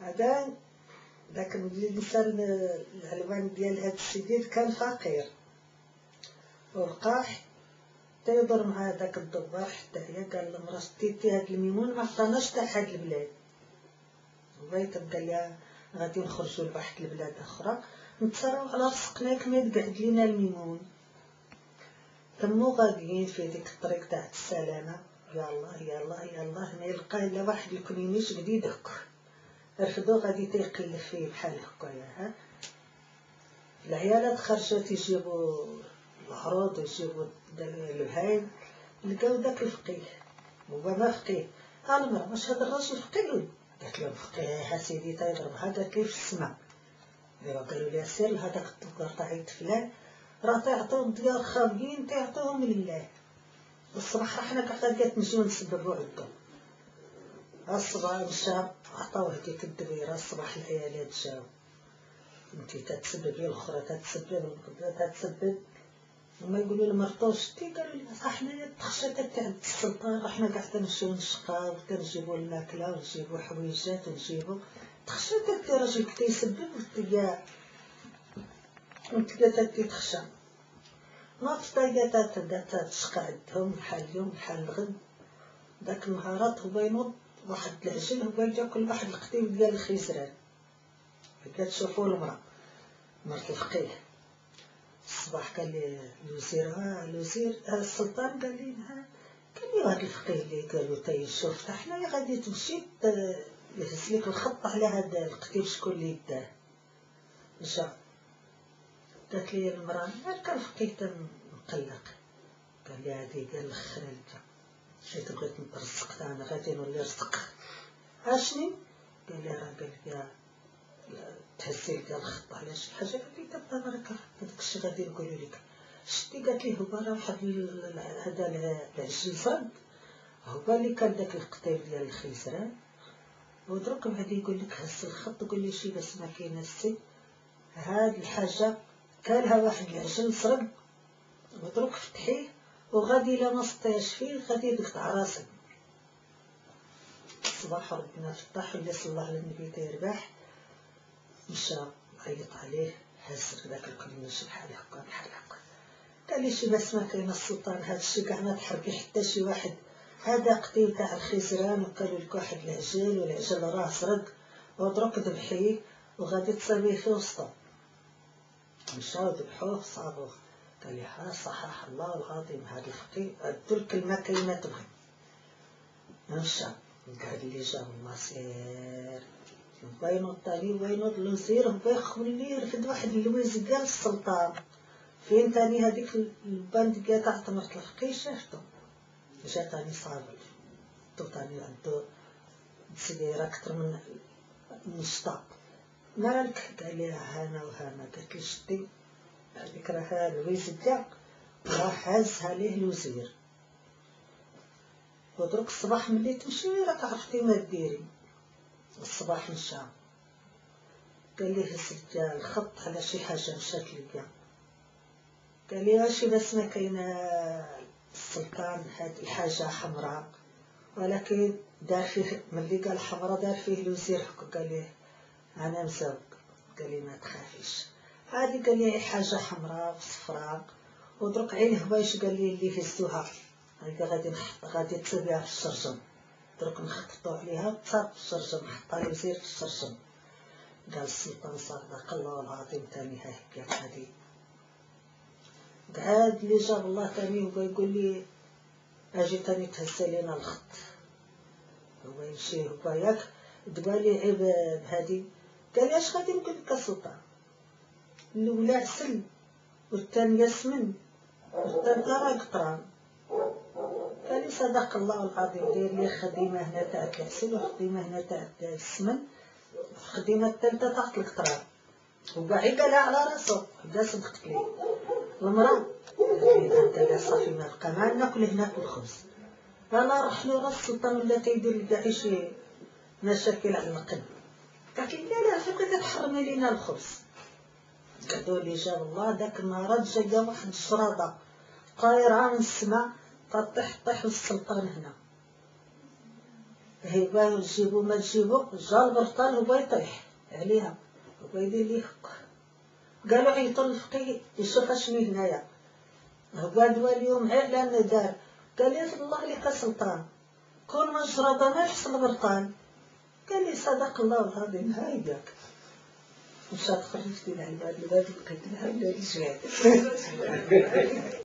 هذا داك الانسان العلوان ديال هاد السيديد كان فقير ولقاح تيضر مع داك الدبار حتى هي قال لمرا شديتي هاد الميمون ما عطاناش تاع هاد البلاد بغيت قال لها غادي نخرجوا لواحد البلاد اخرى نتصراو على رزقنا ياك ما يتقعد لينا الميمون. تمو غاديين في ديك الطريق تاع السلامه يا الله يا الله يا الله ما يلقى الا واحد الكنينيش جديد هكا رفدو غادي تيقلب فيه بحال هكايا. ها العيالات خرجوا تيجيبوا العروض ويجيبوا البهايم لقاو داك الفقيه هو ما فقيه. قال المرأة واش هذا الراجل فقيه؟ قالت له فقيه سيدي تيضربها قالت لي في السماء. ايوا قالوا لها سير لهداك الدكار تاع عيد فلان راه تيعطيو الديار خاويين تيعطيوهم لله الصباح راه حنا كاع غادي نمشيو نسببوا عندهم. الصباح مشى عطاوه هديك الدبيره الصباح العيالات جاو انتي تتسببي الاخرى تتسبب القبله تتسبب هما يقولوا لمرتو شتي قالوا لي صح حنايا التخشات تاع السلطان راه حنا كاع تنمشيو نشقاو تنجيبو الماكله ونجيبو حويجات ونجيبو تخشى تاع راجل كيسبب وانت تتخشى ما تطيا تبدا تشقى عندهم بحال اليوم بحال الغد. داك النهارات هو ينوض واحد العجل هو ياكل واحد القطيب ديال الخيزران كتشوفوا المرأة مرت الفقيه الصباح قال لي الوزير السلطان قال لي هاد الفقيه اللي قالوا تيشوف حتى حنايا غادي تمشي يهز لك الخط على هاد القطيب شكون اللي داه. جا قالت لي المرأة مالك الفقيه تنقلق قال لي هادي قال الاخر انت حيت بغيت نرزق انا غادي نولي نرزق اشني قال لي راه قال لي تهزي لك الخط على شي حاجه قالت لي دابا راك هذاك الشيء غادي نقولوا لك شتي قالت لي هو راه واحد هذا العجل فرد هو اللي كان داك القطيب ديال الخيزران ودرك غادي يقول لك هز الخط وقول لي شي بس ما كاين السي هاد الحاجه كانها واحد العجل سرق ودرك فتحيه وغادي الا ما سطياش فيه غادي يقطع راسك. الصباح ربنا فتح ولا صلى على النبي تيرباح مشى عيط عليه هز داك الكلميش بحال هكا بحال هكا قال لي شي بس ما كاين السلطان هاد الشيء كاع ما تحرقي حتى شي واحد هذا قتيل تاع الخزران وقالوا لك واحد العجل والعجل راه سرق ودروك ذبحيه وغادي تصاوبيه في وسطه. مشاو ذبحوه صابوه قال لي ها صحح الله العظيم هاد الفقيه ادو الكلمه كلمه تبغي. مشى قال لي جا المصير بينو الطالي وينو الوزير بيخلي يرفد واحد اللويز ديال السلطان فين تاني هذيك الباند كاع تاع طمرت الفقيه شافتو جا تاني صابر تو تاني عندو سيديرا كتر من الشطا مالك قال لي هانا وهانا قالت لي شتي هذيك راه اللويز ديالك راه هازها ليه الوزير ودروك الصباح ملي تمشي راك عرفتي ما ديري. الصباح مشى قال لي هزت الخط على شي حاجه مشات ليا قال لي ماشي بس ما كاين السلطان هاد الحاجه حمراء ولكن دار فيه ملي قال حمراء دار فيه الوزير قال لي انا مزوق قال لي ما تخافيش هادي قال لي حاجه حمراء وصفراء ودرك عين هوايش قال لي اللي هزوها هاكا غادي تصيبيها في الشرجم درك نخططو عليها تصاب في الشرجم حطها الوزير في الشرجم. قال السلطان صدق الله العظيم تاني هاكا هادي قعد اللي جاب الله تاني هو يقول لي اجي تاني تهز لينا الخط هو يمشي هو ياك دبالي عيب بهادي قال لي اش غادي نقول لك السلطان الاولى عسل والثانيه سمن والثالثه راه قطران. قال لي صدق الله العظيم داير لي خديمه هنا تاع العسل وخديمه هنا تاع السمن الخديمه الثالثه تاع القطران وكاع قالها على راسو بدا صدقت لي المراه قالت لي صافي ما بقى ما ناكل هنا في الخبز انا رحنا راه السلطان ولا تيدير لي كاع شي مشاكل على القلب. قالت لي لا لا بغيتي تحرمي لينا الخبز. قالوا لي جاب الله داك النهار جا واحد الشراده طايره من السماء طيح للسلطان هنا هيبان تجيبو ما تجيبو، جا البرطان هو يطيح عليها، هو يدير ليه هكا. قالوا عيطوا للفقيه يشوف اشنو هنايا، هو اليوم اعلان دار، قال لي في الله لك سلطان كل مشربة ما يحصل برطان. قال لي صدق الله العظيم هايداك. مشات خرجت لها الباب لقيت لها ولا جواد.